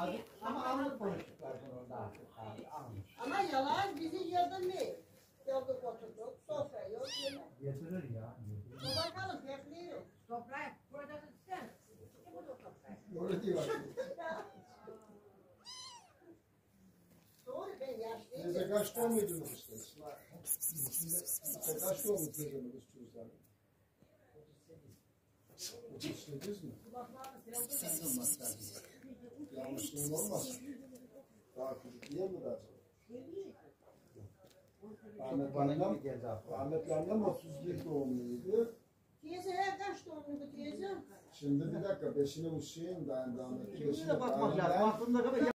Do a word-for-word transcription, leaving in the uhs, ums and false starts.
Ama anlık konuştuklar orada artık abi. Anlık. Ama yalan bizi yadırmıyor. Geldik oturduk, sofra yok, yemek. Getirir ya. Bakalım bekliyoruz. Toprağı, burada sen. Ne bu toprağı? Öyle değil bak. Doğru ben yaşlıyım. Size kaç doğum yediniz işte? Size kaç doğum yediniz çocuklar? otuz sekiz mi? Siz olmaz tabii. Yanlışlığım olmaz. Daha küçük değil mi daha çok? Ahmet annem, Ahmet annem otuz bir doğumluydu. Teyze her kaç doğumluydu teyze? Şimdi bir dakika, beşini uçayım ben de Ahmet'i. Şimdi de bakmak lazım. Aklımda kadar